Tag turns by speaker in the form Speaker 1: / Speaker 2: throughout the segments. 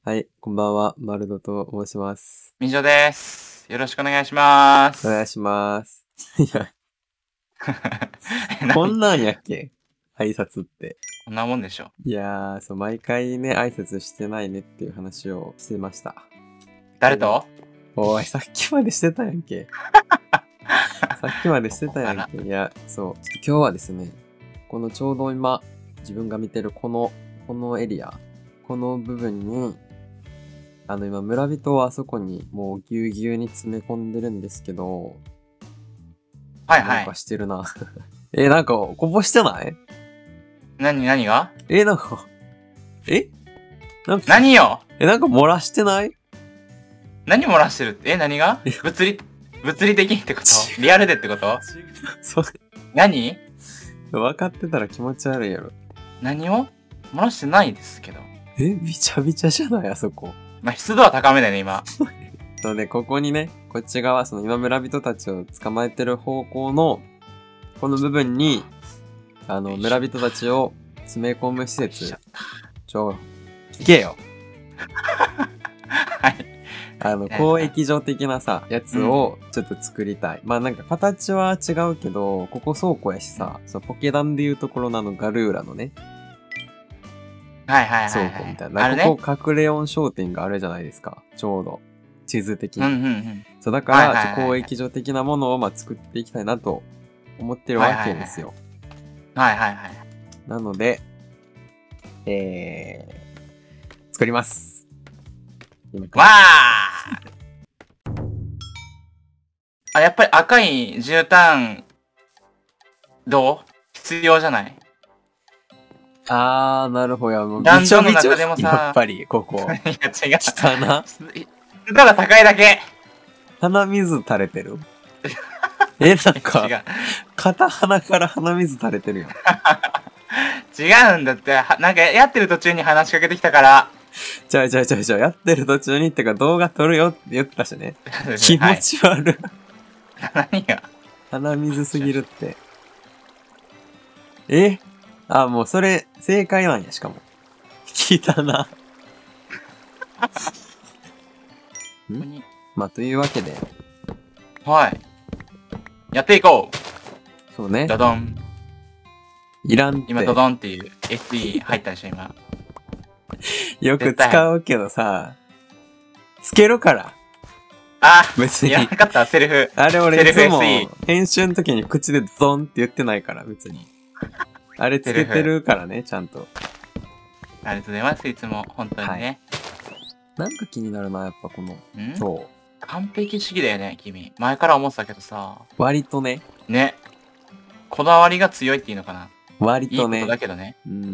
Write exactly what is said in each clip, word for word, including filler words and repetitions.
Speaker 1: はい、こんばんは、マルドと申します。
Speaker 2: みじょです。よろしくお願いします。
Speaker 1: お願いします。いや、こんなんやっけ挨拶って。
Speaker 2: こんなもんでしょ。
Speaker 1: いやー、そう、毎回ね、挨拶してないねっていう話をしてました。
Speaker 2: 誰と？
Speaker 1: おい、さっきまでしてたやんけ。さっきまでしてたやんけ。いや、そう。今日はですね、このちょうど今、自分が見てるこの、このエリア、この部分に、あの今、村人はあそこにもうぎゅうぎゅうに詰め込んでるんですけど、
Speaker 2: はいはい。
Speaker 1: なんかしてるな。え、なんか、こぼしてない？
Speaker 2: なに、何が？
Speaker 1: え、なんか、えなんか、
Speaker 2: 何よ？
Speaker 1: え、なんか漏らしてない？
Speaker 2: 何漏らしてるって？え、何が？物理、物理的にってこと？リアルでってこと？
Speaker 1: そう。
Speaker 2: 何？
Speaker 1: 分かってたら気持ち悪いやろ。
Speaker 2: 何を？漏らしてないですけど。
Speaker 1: え、びちゃびちゃじゃないあそこ。
Speaker 2: まあ、湿度は高めだよね、今。
Speaker 1: そうね、ここにね、こっち側、その今村人たちを捕まえてる方向の、この部分に、あの、村人たちを詰め込む施設。ちょ、聞けよ。
Speaker 2: はい。
Speaker 1: あの、交易所的なさ、やつをちょっと作りたい。うん、まあなんか形は違うけど、ここ倉庫やしさ、そうポケダンでいうところのあのガルーラのね、
Speaker 2: はいはいはい、はい。
Speaker 1: 倉庫みたいな。ね、ここ、カクレオン商店があるじゃないですか。ちょうど。地図的に。
Speaker 2: うんうんうん。
Speaker 1: そう、だから、はいはいはいはい、交易所的なものをまあ作っていきたいなと思ってるわけですよ。
Speaker 2: はいはいはい。はいはいはい。
Speaker 1: なので、えー、作ります。
Speaker 2: わーあ、やっぱり赤い絨毯、どう？必要じゃない？
Speaker 1: あー、なるほど。もう
Speaker 2: ランドの中でもさ、
Speaker 1: やっぱり、ここ。
Speaker 2: いや、違う。
Speaker 1: 汚な。
Speaker 2: 湿度が高いだけ。
Speaker 1: 鼻水垂れてるえ、なんか、片鼻から鼻水垂れてるよ。
Speaker 2: 違うんだって、なんかやってる途中に話しかけてきたから。
Speaker 1: ちゃうちゃうちゃうちゃう、やってる途中にってか動画撮るよって言ってたしね。気持ち悪い。
Speaker 2: 何が？
Speaker 1: 鼻水すぎるって。えあ、もうそれ、正解なんや、しかも。聞いたな。んまあ、というわけで。
Speaker 2: はい。やっていこう。
Speaker 1: そうね。
Speaker 2: ドドン。
Speaker 1: いらんって。
Speaker 2: 今ドドンっていう エスディー 入ったでしょ、今。
Speaker 1: よく使うけどさ、つけるから。
Speaker 2: あ、
Speaker 1: 別に。
Speaker 2: いらなかった、セルフ。
Speaker 1: あれ俺いつも、編集の時に口でドドンって言ってないから、別に。あれつけてるからね、ちゃんと。
Speaker 2: ありがとうございます、いつも。本当にね。
Speaker 1: はい、なんか気になるな、やっぱこの。
Speaker 2: ん
Speaker 1: そう。
Speaker 2: 完璧主義だよね、君。前から思ってたけどさ。
Speaker 1: 割とね。
Speaker 2: ね。こだわりが強いっていうのかな。
Speaker 1: 割とね。
Speaker 2: いいことだけどね。
Speaker 1: うん。うん。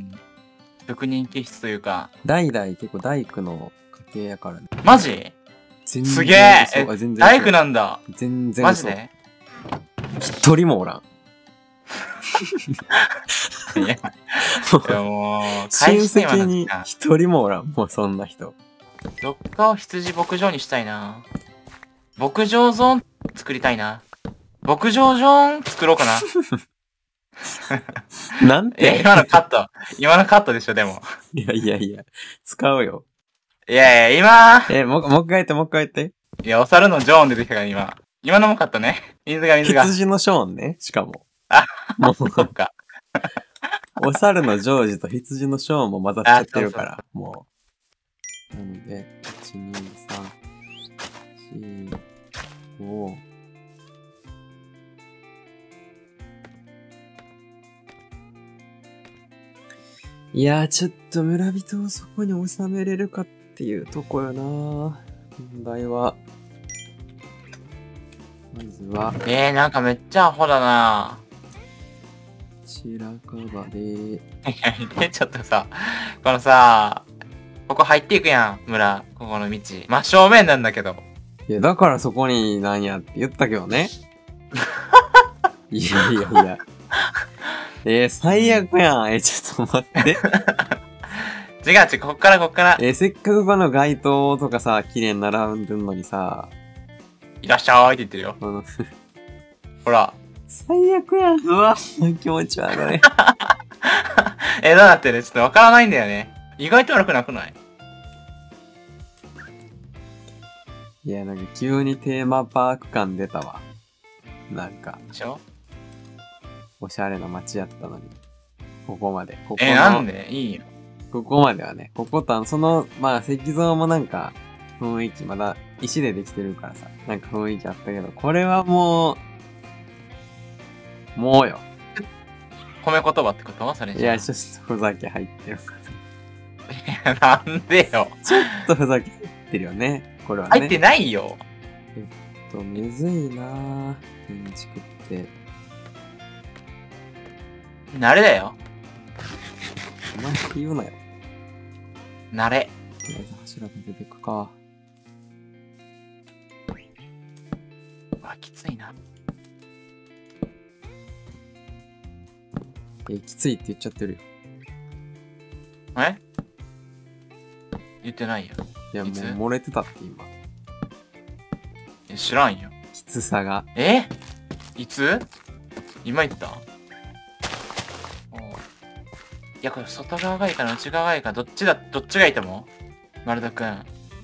Speaker 2: 職人気質というか。
Speaker 1: 代々結構大工の家系やからね。
Speaker 2: マジ？
Speaker 1: 全然
Speaker 2: すげえ！え、
Speaker 1: 全然
Speaker 2: 大工なんだ。
Speaker 1: 全然
Speaker 2: マジで？
Speaker 1: 一人もおらん。
Speaker 2: いや、もう、
Speaker 1: 親戚に一人もおらん。もうそんな人。
Speaker 2: どっかを羊牧場にしたいな。牧場ゾーン作りたいな。牧場ゾーン作ろうかな。
Speaker 1: なんて
Speaker 2: 今のカット。今のカットでしょ、でも。
Speaker 1: いやいやいや、使うよ。
Speaker 2: いやいや、今
Speaker 1: え、もう、もう一回言って、もう一回言って。
Speaker 2: いや、お猿のジョーン出てきたから、今。今のもカットね。水が水が。
Speaker 1: 羊のショーンね、しかも。
Speaker 2: あ、もう、そっか。
Speaker 1: お猿のジョージと羊のショーンも混ざっちゃってるから、もう。なので、いち、に、さん、よん、ご、いやー、ちょっと村人をそこに収めれるかっていうとこよな。問題は。まずは。
Speaker 2: えー、なんかめっちゃアホだな。
Speaker 1: 白樺で。
Speaker 2: いや、ちょっとさ、このさ、ここ入っていくやん、村。ここの道。真正面なんだけど。
Speaker 1: いや、だからそこになんやって言ったけどね。いやいやいや。えー、最悪やん。えー、ちょっと待って。
Speaker 2: 違う違う、こっからこっから。
Speaker 1: えー、せっかくこの街灯とかさ、綺麗に並んでんのにさ。
Speaker 2: いらっしゃいって言ってるよ。ほら。
Speaker 1: 最悪やん。うわ、気持ち悪い。
Speaker 2: え、どうなってる？ちょっとわからないんだよね。意外と悪くなくない？
Speaker 1: いや、なんか急にテーマパーク感出たわ。なんか、
Speaker 2: でしょ？
Speaker 1: おしゃれな街やったのに。ここまで。ここ
Speaker 2: え、なんでいいよ。
Speaker 1: ここまではね。こことあの、その、まあ石像もなんか、雰囲気、まだ石でできてるからさ。なんか雰囲気あったけど、これはもう、もうよ。
Speaker 2: 褒め言葉ってことそれじゃ。
Speaker 1: いや、ちょっとふざけ入ってるか
Speaker 2: いや、なんでよ。
Speaker 1: ちょっとふざけ入ってるよね。これはね。
Speaker 2: 入ってないよ。
Speaker 1: えっと、むずいなぁ。建築って。
Speaker 2: 慣れだよ。
Speaker 1: お前って言うなよ。
Speaker 2: 慣れ。
Speaker 1: とりあえず柱立てていくか。
Speaker 2: あ、きついな。
Speaker 1: え、きついって言っちゃってるよ。
Speaker 2: え言ってないよ。
Speaker 1: いや、もう
Speaker 2: いつ
Speaker 1: 漏れてたって今。
Speaker 2: え知らんよ。
Speaker 1: きつさが。
Speaker 2: えいつ今言ったおういや、これ外側がいいかな内側がいいかどっちだ、どっちがいいと思う丸田くん。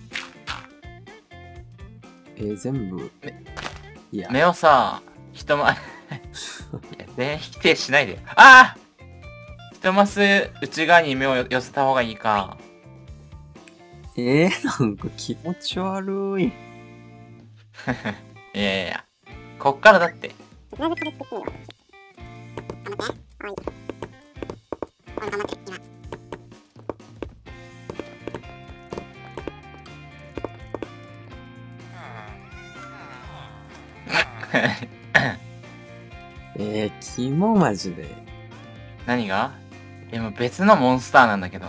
Speaker 1: えー、全部。いや。
Speaker 2: 目をさ、一ま、いや、全否定しないで。ああ一マス内側に目を寄せた方がいいか。
Speaker 1: えー、なんか気持ち悪い。
Speaker 2: いやいやいや。こっからだって。
Speaker 3: まず壁作ってみよう。頑張って。おい。おい、頑張って。今。
Speaker 1: えー、キモマジで。
Speaker 2: 何がでも別のモンスターなんだけど。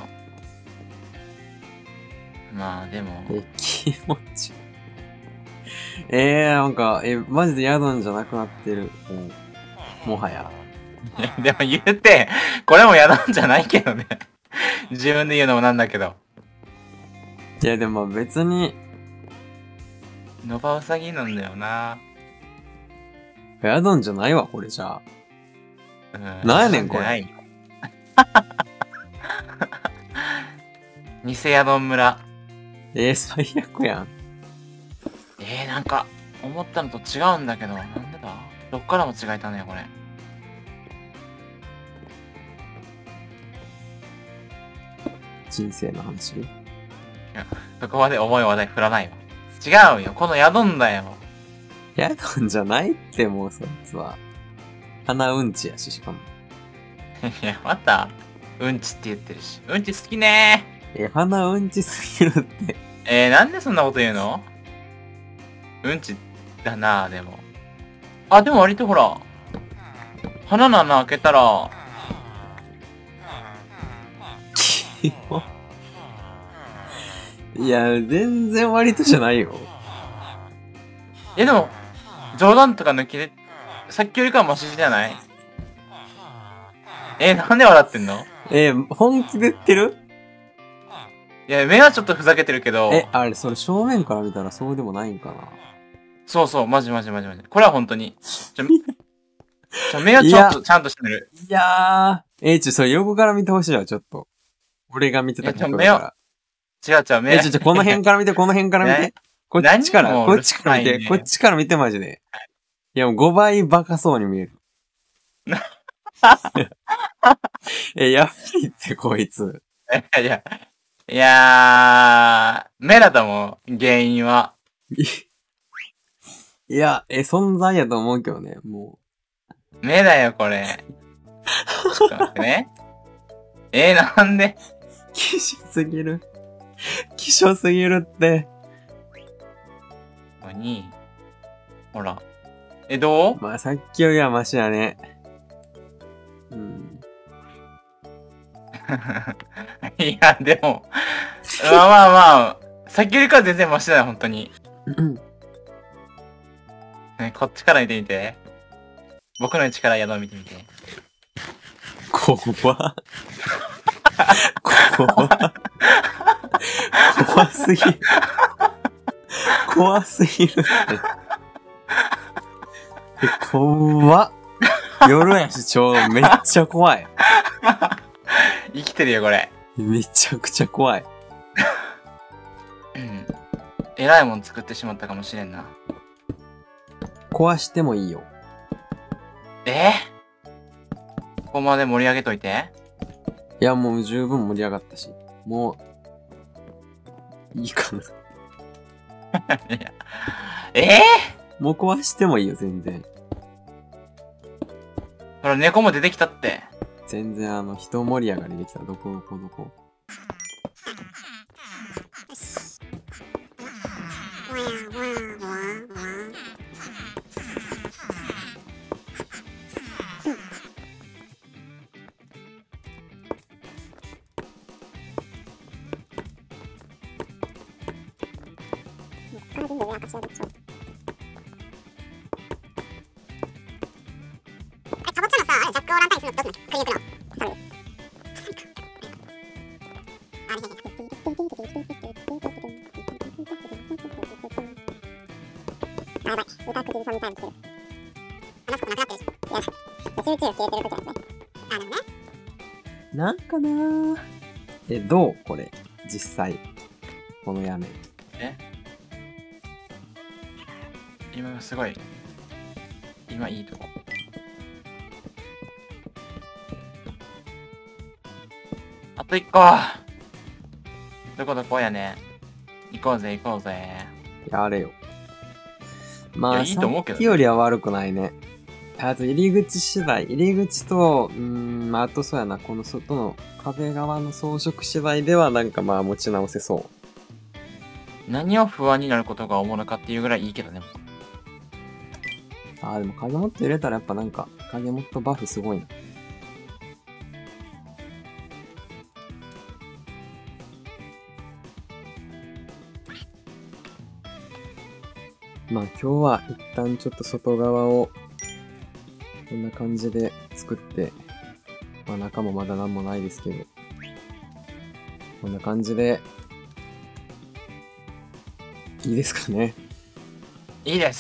Speaker 2: まあでも。
Speaker 1: え、気持ち悪い。えー、なんか、え、マジでヤドンじゃなくなってる。もう、もはや。
Speaker 2: いやでも言うて、これも嫌なんじゃないけどね。自分で言うのもなんだけど。
Speaker 1: いや、でも別に、
Speaker 2: ノバウサギなんだよな。
Speaker 1: ヤドンじゃないわ、これじゃあ。
Speaker 2: うん、
Speaker 1: なんやねんこれ
Speaker 2: ない偽宿村。
Speaker 1: えー、最悪やん。
Speaker 2: えー、なんか、思ったのと違うんだけど、なんでだどっからも違えたね、これ。
Speaker 1: 人生の話。
Speaker 2: そこまで重い話題振らないわ。違うよ、この宿んだよ。
Speaker 1: ヤドンじゃないって、もうそいつは。鼻うんちやし、しかも。
Speaker 2: いや、また、うんちって言ってるし。うんち好きね
Speaker 1: え、鼻うんちすぎるって。
Speaker 2: えー、なんでそんなこと言うのうんちだなぁ、でも。あ、でも割とほら、鼻の穴開けたら、
Speaker 1: キモ。いや、全然割とじゃないよ。
Speaker 2: え、でも、冗談とか抜きで、さっきよりかはマシじゃないえ、なんで笑ってんの
Speaker 1: えー、本気で言ってる？
Speaker 2: いや、目はちょっとふざけてるけど、
Speaker 1: え、あれ、それ正面から見たらそうでもないんかな。
Speaker 2: そうそう、マジマジマジマジ。これは本当に。ちょ、ちょ目はちょっとちゃんとしてる。
Speaker 1: いやー。えー、ちょ、それ横から見てほしいわ、ちょっと。俺が見てた角度から。
Speaker 2: 違う違う、目
Speaker 1: え、ちょ、ちょ、この辺から見て、この辺から見て。こっちから、
Speaker 2: 何も
Speaker 1: こっちから見て、
Speaker 2: うるさいね
Speaker 1: こっちから見てマジで。いや、もうごばいバカそうに見える。え、やばいって、こいつ。
Speaker 2: いやいや、いやー、目だと思う、原因は。
Speaker 1: いや、え、存在やと思うけどね、も
Speaker 2: 目だよ、これ。ちょっと待ってね。えー、なんで
Speaker 1: う。希少すぎる。希少すぎるって。
Speaker 2: ここに、ほら。え、どう
Speaker 1: まあ、さっきよりはマシやね。うん。
Speaker 2: いや、でも、まあまあまあ、さっきよりかは全然マシだよ、本当に。ね、こっちから見てみて。僕の力宿を見てみて。
Speaker 1: 怖っ。怖っ。怖すぎる。怖すぎるって。え、怖っ。夜やし、ちょうどめっちゃ怖い。
Speaker 2: 生きてるよ、これ。
Speaker 1: めちゃくちゃ怖い。
Speaker 2: うん。 えらいもん作ってしまったかもしれんな。
Speaker 1: 壊してもいいよ。
Speaker 2: えここまで盛り上げといて。
Speaker 1: いや、もう十分盛り上がったし。もう、いいかな。
Speaker 2: いやえ
Speaker 1: もう壊してもいいよ、全然。
Speaker 2: ー、ほら、猫も出てきたって。
Speaker 1: 全然あの、人盛り上がりできた。どこどこどこ。
Speaker 3: わやわわわ。この全部上赤潮でしょ。あ、かぼちゃのさ、あれジャックオーランタインするのどうすんの？クリークの。そうです。あれね。あ、やばい。歌口ずさみタイム来てる。話すことなくなってるでしょ。いや、集中消えてる時なんですね。あ、でもね。
Speaker 1: なんかなー。え、どうこれ。実際。この屋根。
Speaker 2: え今すごい。今いいとこ。あと一個。どこどこやね。行こうぜ行こうぜ。
Speaker 1: やれよ。まあ、
Speaker 2: いやいいと思うけどね
Speaker 1: さっきよりは悪くないね。あと、入り口次第。入り口と、うーん、まあ、あとそうやな、この外の壁側の装飾次第では、なんかまあ、持ち直せそう。
Speaker 2: 何を不安になることがおもろかっていうぐらいいいけどね。
Speaker 1: あー、でも影モット入れたらやっぱなんか、影モットバフすごいな。まあ今日は一旦ちょっと外側をこんな感じで作って、まあ中もまだなんもないですけど、こんな感じで、いいですかね。
Speaker 2: いいです。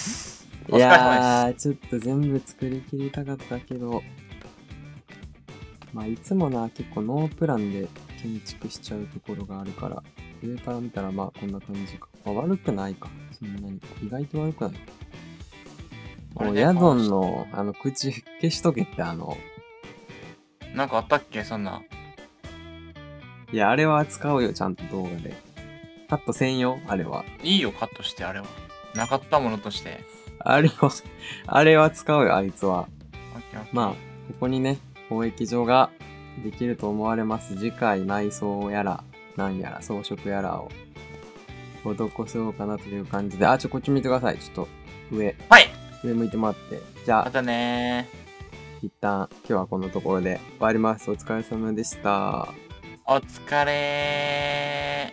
Speaker 2: お
Speaker 1: い
Speaker 2: 疲れ様
Speaker 1: やー、ちょっと全部作り切りたかったけど、まあいつもな、結構ノープランで建築しちゃうところがあるから、上から見たらまあこんな感じか。まあ、悪くないか。そんなに。意外と悪くない。
Speaker 2: これね
Speaker 1: もうヤドンの、あの、口消しとけってあの、
Speaker 2: です。なんかあったっけそんな。
Speaker 1: いや、あれは使うよ、ちゃんと動画で。カットせんよ、あれは。
Speaker 2: いいよ、カットして、あれは。なかったものとして。
Speaker 1: あれは、あれは使うよ、あいつは。
Speaker 2: オッケーオッケー
Speaker 1: まあ、ここにね、交易所ができると思われます。次回内装やら、なんやら、装飾やらを施そうかなという感じで。あ、ちょ、こっち見てください。ちょっと、上、
Speaker 2: はい
Speaker 1: 上向いてもらって。じゃあ、
Speaker 2: またね
Speaker 1: 一旦、今日はこのところで終わります。お疲れ様でした。
Speaker 2: ー。お疲れ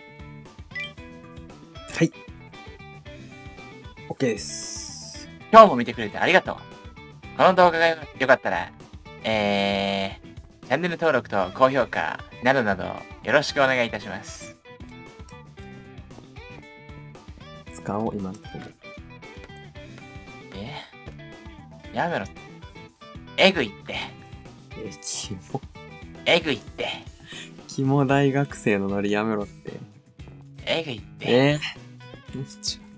Speaker 1: はい。OK です。
Speaker 2: ー。今日も見てくれてありがとう。この動画が良かったら、えー、チャンネル登録と高評価などなどよろしくお願いいたします。
Speaker 1: 使おう、今のところ。
Speaker 2: えー、やめろ。えぐいって。
Speaker 1: え、キモ、
Speaker 2: えぐいって。
Speaker 1: キモ大学生のノリやめろって。
Speaker 2: えぐいって。
Speaker 1: えー、ちょ